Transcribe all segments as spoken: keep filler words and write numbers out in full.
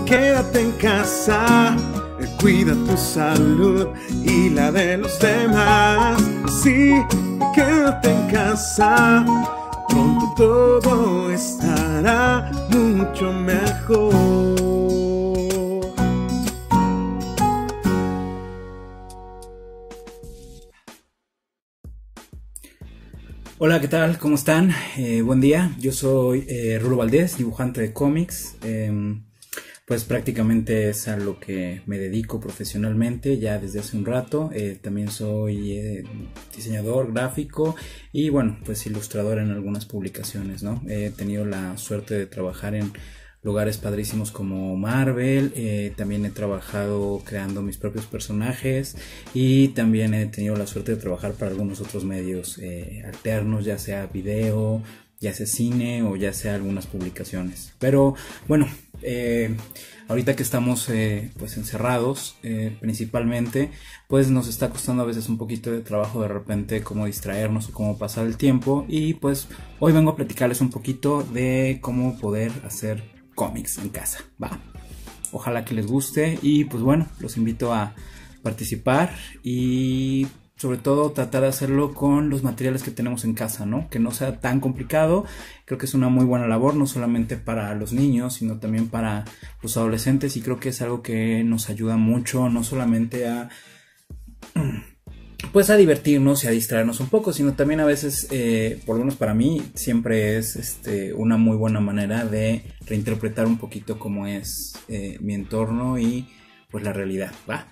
quédate en casa, cuida tu salud y la de los demás. Sí, quédate en casa, pronto todo estará mucho mejor. Hola, ¿qué tal? ¿Cómo están? Eh, buen día, yo soy eh, Rulo Valdés, dibujante de cómics. Eh, pues prácticamente es a lo que me dedico profesionalmente ya desde hace un rato. Eh, también soy eh, diseñador gráfico y bueno, pues ilustrador en algunas publicaciones, ¿no? He tenido la suerte de trabajar en lugares padrísimos como Marvel. Eh, también he trabajado creando mis propios personajes y también he tenido la suerte de trabajar para algunos otros medios eh, alternos, ya sea video, ya sea cine o ya sea algunas publicaciones. Pero bueno, eh, ahorita que estamos eh, pues encerrados eh, principalmente, pues nos está costando a veces un poquito de trabajo de repente cómo distraernos o cómo pasar el tiempo, y pues hoy vengo a platicarles un poquito de cómo poder hacer cómics en casa, va. Ojalá que les guste y pues bueno, los invito a participar y sobre todo tratar de hacerlo con los materiales que tenemos en casa, ¿no? Que no sea tan complicado. Creo que es una muy buena labor, no solamente para los niños, sino también para los adolescentes, y creo que es algo que nos ayuda mucho, no solamente a pues a divertirnos y a distraernos un poco, sino también a veces, eh, por lo menos para mí, siempre es este, una muy buena manera de reinterpretar un poquito cómo es eh, mi entorno y pues la realidad, ¿va?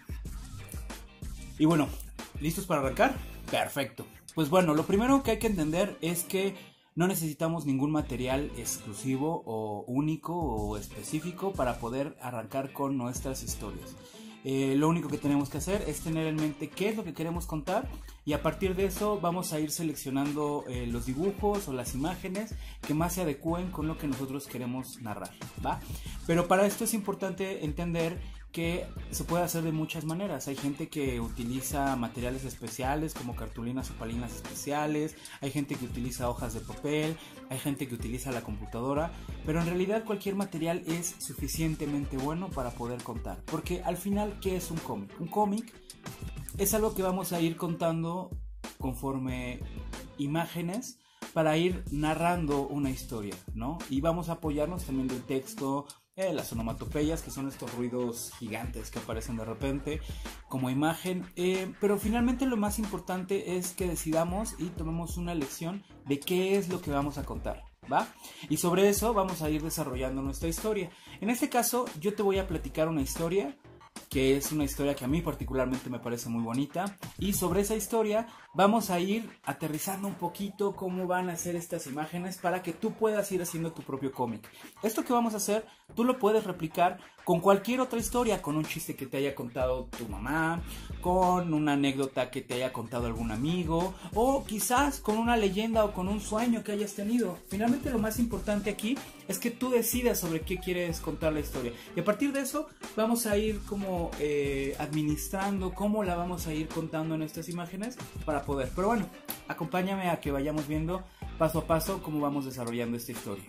Y bueno, ¿listos para arrancar? Perfecto. Pues bueno, lo primero que hay que entender es que no necesitamos ningún material exclusivo o único o específico para poder arrancar con nuestras historias. Eh, lo único que tenemos que hacer es tener en mente qué es lo que queremos contar, y a partir de eso vamos a ir seleccionando eh, los dibujos o las imágenes que más se adecúen con lo que nosotros queremos narrar, ¿va? Pero para esto es importante entender que se puede hacer de muchas maneras. Hay gente que utiliza materiales especiales como cartulinas o palinas especiales, hay gente que utiliza hojas de papel, hay gente que utiliza la computadora, pero en realidad cualquier material es suficientemente bueno para poder contar, porque al final, ¿qué es un cómic? Un cómic es algo que vamos a ir contando conforme imágenes para ir narrando una historia, ¿no? Y vamos a apoyarnos también del texto, Eh, las onomatopeyas, que son estos ruidos gigantes que aparecen de repente como imagen, eh, pero finalmente lo más importante es que decidamos y tomemos una elección de qué es lo que vamos a contar, ¿va? Y sobre eso vamos a ir desarrollando nuestra historia. En este caso yo te voy a platicar una historia que es una historia que a mí particularmente me parece muy bonita, y sobre esa historia vamos a ir aterrizando un poquito cómo van a ser estas imágenes para que tú puedas ir haciendo tu propio cómic. Esto que vamos a hacer, tú lo puedes replicar con cualquier otra historia, con un chiste que te haya contado tu mamá, con una anécdota que te haya contado algún amigo, o quizás con una leyenda o con un sueño que hayas tenido. Finalmente lo más importante aquí es que tú decidas sobre qué quieres contar la historia, y a partir de eso vamos a ir como eh, administrando cómo la vamos a ir contando en estas imágenes para poder. Pero bueno, acompáñame a que vayamos viendo paso a paso cómo vamos desarrollando esta historia.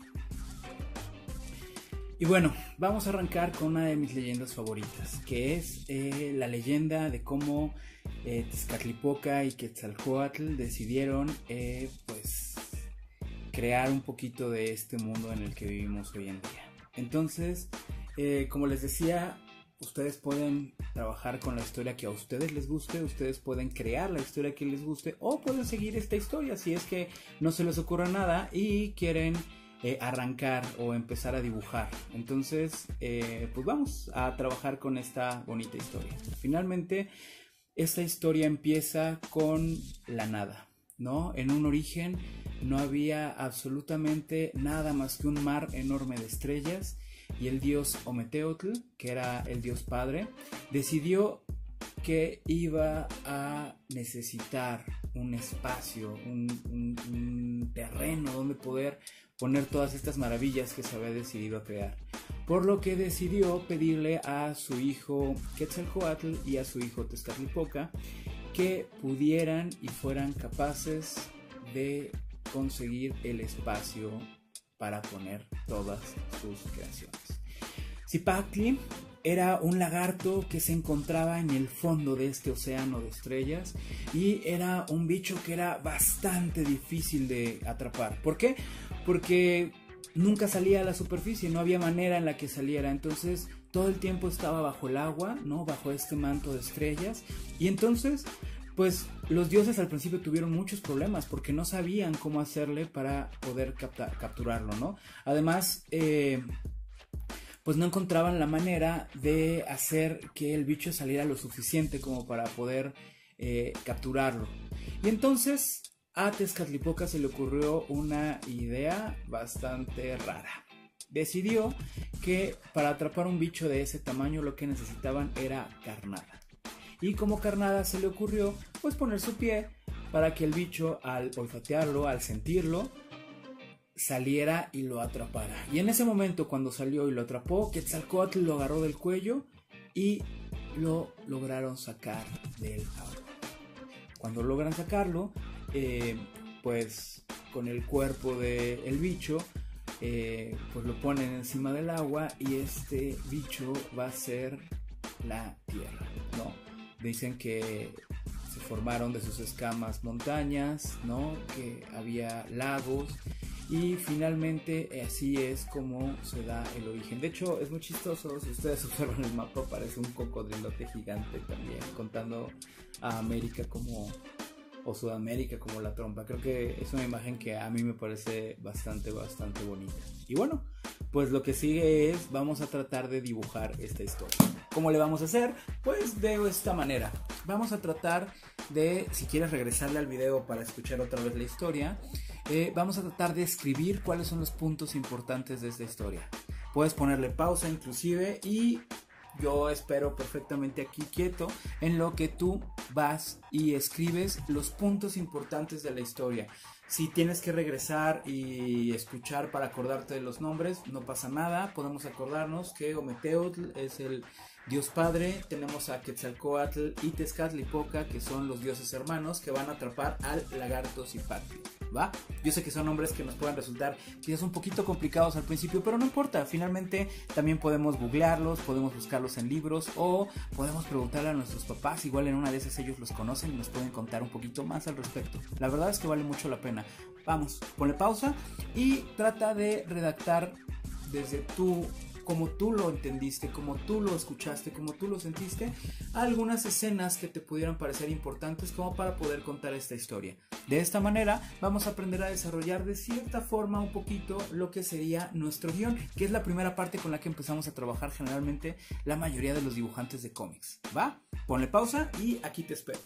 Y bueno, vamos a arrancar con una de mis leyendas favoritas, que es eh, la leyenda de cómo eh, Tezcatlipoca y Quetzalcóatl decidieron eh, pues crear un poquito de este mundo en el que vivimos hoy en día. Entonces, eh, como les decía, ustedes pueden trabajar con la historia que a ustedes les guste, ustedes pueden crear la historia que les guste, o pueden seguir esta historia si es que no se les ocurra nada y quieren eh, arrancar o empezar a dibujar. Entonces, eh, pues vamos a trabajar con esta bonita historia. Finalmente, esta historia empieza con la nada, ¿no? En un origen no había absolutamente nada más que un mar enorme de estrellas, y el dios Ometeotl, que era el dios padre, decidió que iba a necesitar un espacio, un, un, un terreno donde poder poner todas estas maravillas que se había decidido a crear. Por lo que decidió pedirle a su hijo Quetzalcóatl y a su hijo Tezcatlipoca que pudieran y fueran capaces de conseguir el espacio para poner todas sus creaciones. Zipactli era un lagarto que se encontraba en el fondo de este océano de estrellas y era un bicho que era bastante difícil de atrapar. ¿Por qué? Porque nunca salía a la superficie, no había manera en la que saliera, entonces todo el tiempo estaba bajo el agua, ¿no? Bajo este manto de estrellas, y entonces pues los dioses al principio tuvieron muchos problemas porque no sabían cómo hacerle para poder captar, capturarlo, ¿no? Además, eh, pues no encontraban la manera de hacer que el bicho saliera lo suficiente como para poder eh, capturarlo. Y entonces a Tezcatlipoca se le ocurrió una idea bastante rara. Decidió que para atrapar un bicho de ese tamaño lo que necesitaban era carnada. Y como carnada se le ocurrió pues poner su pie para que el bicho, al olfatearlo, al sentirlo, saliera y lo atrapara. Y en ese momento, cuando salió y lo atrapó, Quetzalcóatl lo agarró del cuello y lo lograron sacar del agua. Cuando logran sacarlo, eh, pues con el cuerpo del bicho, eh, pues lo ponen encima del agua y este bicho va a ser la tierra, ¿no? Dicen que se formaron de sus escamas montañas, ¿no? Que había lagos y finalmente así es como se da el origen. De hecho es muy chistoso, si ustedes observan el mapa parece un cocodrilote gigante también, contando a América como, o Sudamérica como la trompa. Creo que es una imagen que a mí me parece bastante, bastante bonita. Y bueno, pues lo que sigue es, vamos a tratar de dibujar esta historia. ¿Cómo le vamos a hacer? Pues de esta manera. Vamos a tratar de, si quieres regresarle al video para escuchar otra vez la historia, eh, vamos a tratar de escribir cuáles son los puntos importantes de esta historia. Puedes ponerle pausa inclusive y yo espero perfectamente aquí quieto en lo que tú vas y escribes los puntos importantes de la historia. Si tienes que regresar y escuchar para acordarte de los nombres, no pasa nada. Podemos acordarnos que Ometeotl es el dios padre, tenemos a Quetzalcóatl y Tezcatlipoca, que son los dioses hermanos que van a atrapar al lagarto Zipactli, ¿va? Yo sé que son nombres que nos pueden resultar quizás un poquito complicados al principio, pero no importa, finalmente también podemos googlearlos, podemos buscarlos en libros o podemos preguntarle a nuestros papás, igual en una de esas ellos los conocen y nos pueden contar un poquito más al respecto. La verdad es que vale mucho la pena. Vamos, ponle pausa y trata de redactar desde tu, como tú lo entendiste, como tú lo escuchaste, como tú lo sentiste, algunas escenas que te pudieran parecer importantes como para poder contar esta historia. De esta manera vamos a aprender a desarrollar de cierta forma un poquito lo que sería nuestro guión, que es la primera parte con la que empezamos a trabajar generalmente la mayoría de los dibujantes de cómics. ¿Va? Ponle pausa y aquí te espero.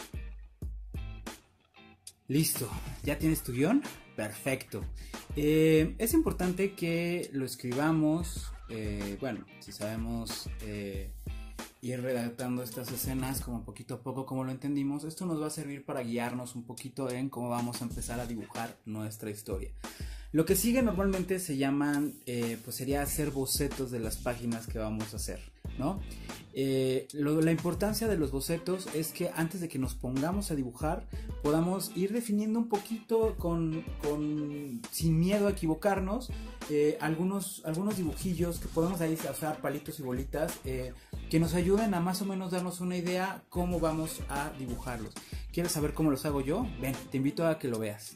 Listo, ¿ya tienes tu guión? Perfecto. Eh, es importante que lo escribamos, eh, bueno, si sabemos eh, ir redactando estas escenas como poquito a poco como lo entendimos, esto nos va a servir para guiarnos un poquito en cómo vamos a empezar a dibujar nuestra historia. Lo que sigue normalmente se llaman, eh, pues sería hacer bocetos de las páginas que vamos a hacer, ¿no? Eh, lo, la importancia de los bocetos es que antes de que nos pongamos a dibujar podamos ir definiendo un poquito con, con sin miedo a equivocarnos eh, algunos, algunos dibujillos que podemos ahí usar, palitos y bolitas eh, que nos ayuden a más o menos darnos una idea cómo vamos a dibujarlos. ¿Quieres saber cómo los hago yo? Ven, te invito a que lo veas.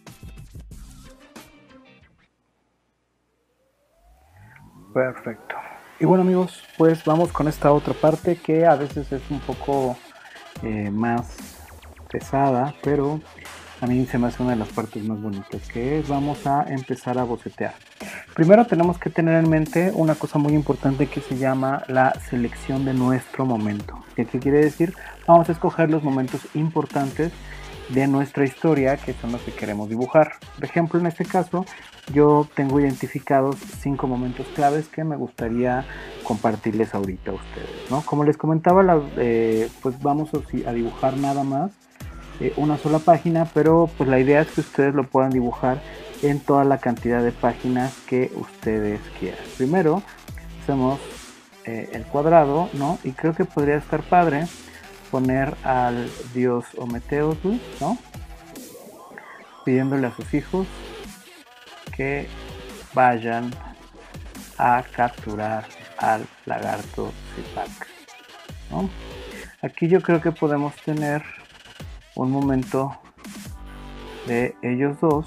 Perfecto. Y bueno amigos, pues vamos con esta otra parte que a veces es un poco eh, más pesada, pero a mí se me hace una de las partes más bonitas, que es vamos a empezar a bocetear. Primero tenemos que tener en mente una cosa muy importante que se llama la selección de nuestro momento. ¿Qué quiere decir? Vamos a escoger los momentos importantes de nuestra historia, que son los que queremos dibujar. Por ejemplo, en este caso yo tengo identificados cinco momentos claves que me gustaría compartirles ahorita a ustedes, ¿no? Como les comentaba, la, eh, pues vamos a, a dibujar nada más eh, una sola página, pero pues la idea es que ustedes lo puedan dibujar en toda la cantidad de páginas que ustedes quieran. Primero hacemos eh, el cuadrado, ¿no? Y creo que podría estar padre poner al dios Ometeotl, ¿no? Pidiéndole a sus hijos que vayan a capturar al lagarto Zipak, ¿no? Aquí yo creo que podemos tener un momento de ellos dos,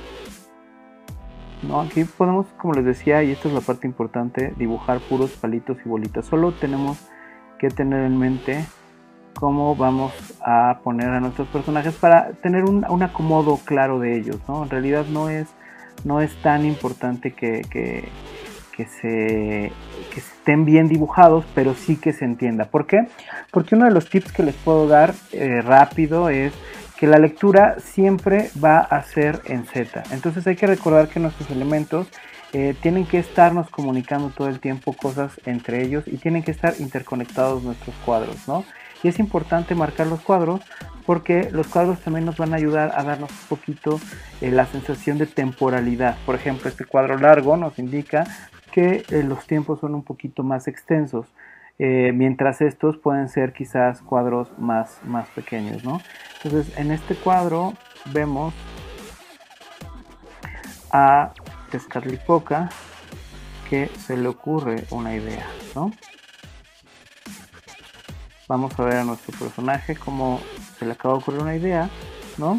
¿no? Aquí podemos, como les decía, y esta es la parte importante, dibujar puros palitos y bolitas. Solo tenemos que tener en mente cómo vamos a poner a nuestros personajes para tener un, un acomodo claro de ellos, ¿no? En realidad no es, no es tan importante que, que, que, se, que estén bien dibujados, pero sí que se entienda. ¿Por qué? Porque uno de los tips que les puedo dar eh, rápido es que la lectura siempre va a ser en Z. Entonces hay que recordar que nuestros elementos eh, tienen que estarnos comunicando todo el tiempo cosas entre ellos y tienen que estar interconectados nuestros cuadros, ¿no? Y es importante marcar los cuadros porque los cuadros también nos van a ayudar a darnos un poquito eh, la sensación de temporalidad. Por ejemplo, este cuadro largo nos indica que eh, los tiempos son un poquito más extensos, eh, mientras estos pueden ser quizás cuadros más, más pequeños, ¿no? Entonces, en este cuadro vemos a Tezcatlipoca que se le ocurre una idea, ¿no? Vamos a ver a nuestro personaje cómo se le acaba de ocurrir una idea, ¿no?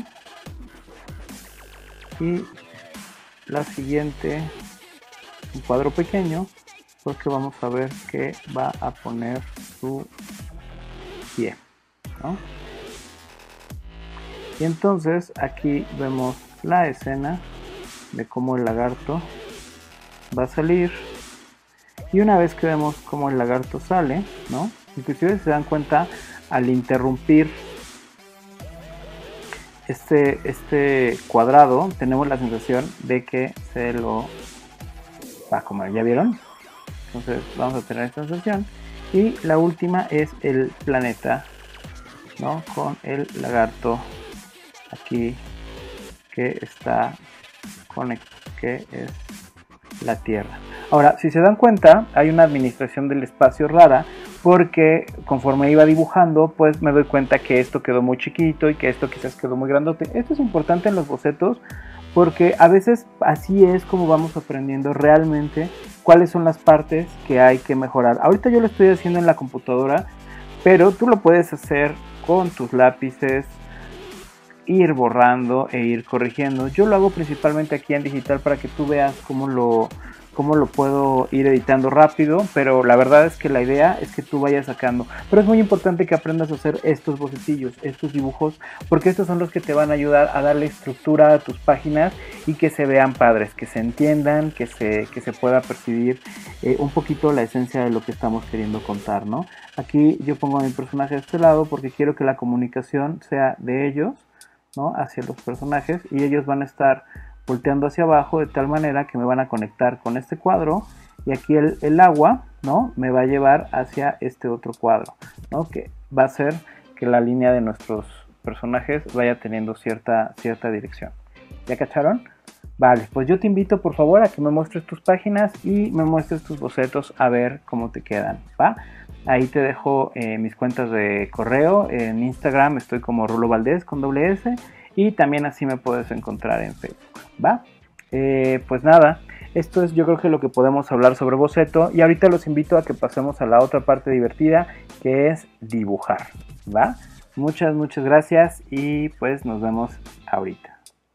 Y la siguiente, un cuadro pequeño, porque vamos a ver que va a poner su pie, ¿no? Y entonces aquí vemos la escena de cómo el lagarto va a salir. Y una vez que vemos cómo el lagarto sale, ¿no? Inclusive se dan cuenta al interrumpir este, este cuadrado, tenemos la sensación de que se lo va a comer, ¿ya vieron? Entonces vamos a tener esta sensación. Y la última es el planeta, ¿no? Con el lagarto aquí que está conectado, que es la Tierra. Ahora, si se dan cuenta, hay una administración del espacio rara, porque conforme iba dibujando, pues me doy cuenta que esto quedó muy chiquito y que esto quizás quedó muy grandote. Esto es importante en los bocetos, porque a veces así es como vamos aprendiendo realmente cuáles son las partes que hay que mejorar. Ahorita yo lo estoy haciendo en la computadora, pero tú lo puedes hacer con tus lápices, ir borrando e ir corrigiendo. Yo lo hago principalmente aquí en digital para que tú veas cómo lo, cómo lo puedo ir editando rápido, pero la verdad es que la idea es que tú vayas sacando. Pero es muy importante que aprendas a hacer estos bocetillos, estos dibujos, porque estos son los que te van a ayudar a darle estructura a tus páginas y que se vean padres, que se entiendan, que se, que se pueda percibir eh, un poquito la esencia de lo que estamos queriendo contar, ¿no? Aquí yo pongo a mi personaje de este lado porque quiero que la comunicación sea de ellos, ¿no? Hacia los personajes, y ellos van a estar volteando hacia abajo de tal manera que me van a conectar con este cuadro, y aquí el, el agua, ¿no? Me va a llevar hacia este otro cuadro, ¿no? Que va a hacer que la línea de nuestros personajes vaya teniendo cierta, cierta dirección. ¿Ya cacharon? Vale, pues yo te invito por favor a que me muestres tus páginas y me muestres tus bocetos a ver cómo te quedan, ¿va? Ahí te dejo eh, mis cuentas de correo. En Instagram estoy como Rulo Valdés con doble S. Y también así me puedes encontrar en Facebook, ¿va? Eh, pues nada, esto es yo creo que lo que podemos hablar sobre boceto. Y ahorita los invito a que pasemos a la otra parte divertida, que es dibujar, ¿va? Muchas, muchas gracias y pues nos vemos ahorita.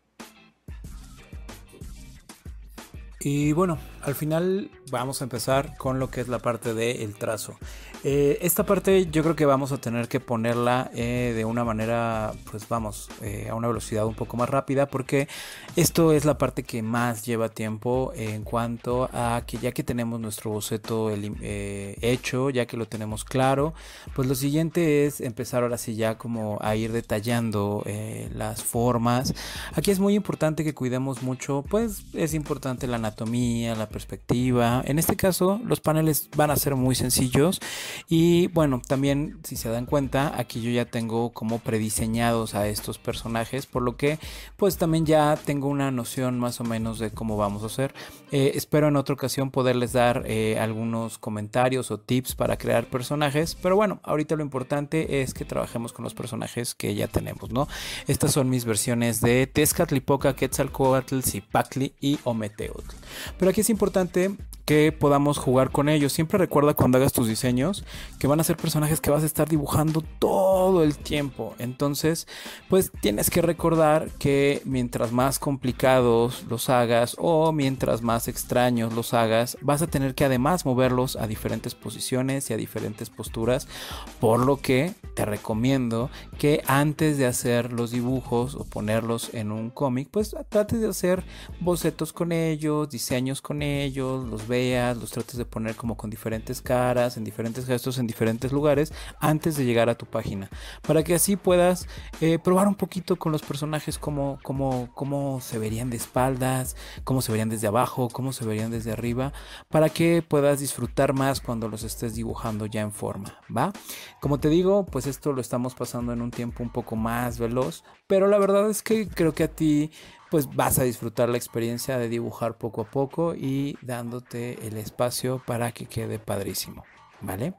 Y bueno, al final vamos a empezar con lo que es la parte del trazo. Eh, esta parte yo creo que vamos a tener que ponerla eh, de una manera, pues vamos, eh, a una velocidad un poco más rápida, porque esto es la parte que más lleva tiempo en cuanto a que ya que tenemos nuestro boceto eh, hecho, ya que lo tenemos claro, pues lo siguiente es empezar ahora sí ya como a ir detallando eh, las formas. Aquí es muy importante que cuidemos mucho, pues es importante la anatomía, la perspectiva. En este caso los paneles van a ser muy sencillos. Y bueno, también si se dan cuenta, aquí yo ya tengo como prediseñados a estos personajes, por lo que pues también ya tengo una noción más o menos de cómo vamos a hacer. Eh, espero en otra ocasión poderles dar eh, algunos comentarios o tips para crear personajes, pero bueno, ahorita lo importante es que trabajemos con los personajes que ya tenemos, ¿no? Estas son mis versiones de Tezcatlipoca, Quetzalcóatl, Zipacli y Ometeotl. Pero aquí es importante que podamos jugar con ellos. Siempre recuerda cuando hagas tus diseños que van a ser personajes que vas a estar dibujando todo el tiempo. Entonces, pues tienes que recordar que mientras más complicados los hagas o mientras más extraños los hagas, vas a tener que además moverlos a diferentes posiciones y a diferentes posturas, por lo que te recomiendo que antes de hacer los dibujos o ponerlos en un cómic, pues trates de hacer bocetos con ellos, diseños con ellos, los veas, los trates de poner como con diferentes caras, en diferentes gestos, en diferentes lugares, antes de llegar a tu página, para que así puedas eh, probar un poquito con los personajes cómo, cómo, cómo se verían de espaldas, cómo se verían desde abajo, cómo se verían desde arriba, para que puedas disfrutar más cuando los estés dibujando ya en forma, ¿va? Como te digo, pues esto lo estamos pasando en un tiempo un poco más veloz, pero la verdad es que creo que a ti pues vas a disfrutar la experiencia de dibujar poco a poco y dándote el espacio para que quede padrísimo, ¿vale?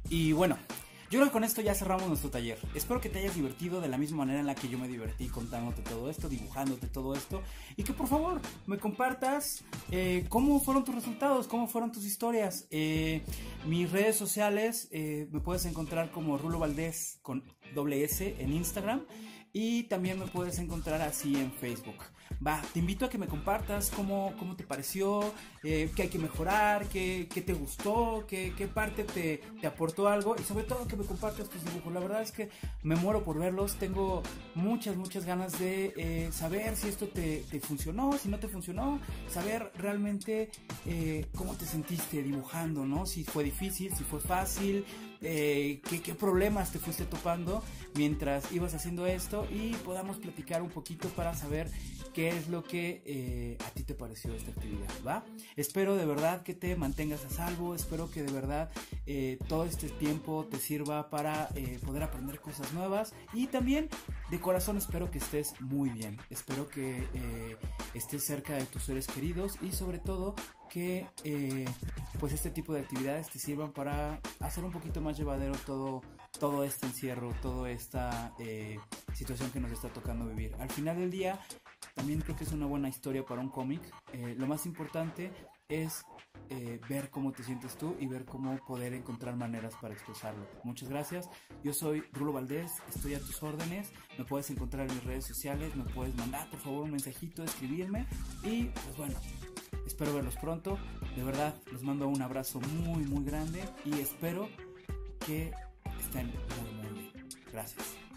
Y bueno, yo creo que con esto ya cerramos nuestro taller. Espero que te hayas divertido de la misma manera en la que yo me divertí contándote todo esto, dibujándote todo esto. Y que por favor me compartas eh, cómo fueron tus resultados, cómo fueron tus historias. Eh, mis redes sociales eh, me puedes encontrar como Rulo Valdés con doble S en Instagram. Y también me puedes encontrar así en Facebook. Va, te invito a que me compartas cómo, cómo te pareció, eh, qué hay que mejorar, qué, qué te gustó, qué, qué parte te, te aportó algo. Y sobre todo que me compartas tus dibujos. La verdad es que me muero por verlos. Tengo muchas, muchas ganas de eh, saber si esto te, te funcionó, si no te funcionó. Saber realmente eh, cómo te sentiste dibujando, ¿no? Si fue difícil, si fue fácil, eh, qué, qué problemas te fuiste topando mientras ibas haciendo esto. Y podamos platicar un poquito para saber qué es lo que eh, a ti te pareció esta actividad, ¿va? Espero de verdad que te mantengas a salvo, espero que de verdad eh, todo este tiempo te sirva para eh, poder aprender cosas nuevas. Y también de corazón espero que estés muy bien, espero que eh, estés cerca de tus seres queridos y sobre todo que eh, pues este tipo de actividades te sirvan para hacer un poquito más llevadero todo, todo este encierro, toda esta eh, situación que nos está tocando vivir. Al final del día también creo que es una buena historia para un cómic. Eh, lo más importante es eh, ver cómo te sientes tú y ver cómo poder encontrar maneras para expresarlo. Muchas gracias, yo soy Rulo Valdés, estoy a tus órdenes, me puedes encontrar en mis redes sociales, me puedes mandar por favor un mensajito, escribirme y pues bueno, espero verlos pronto. De verdad, les mando un abrazo muy muy grande y espero que estén muy muy bien. Gracias.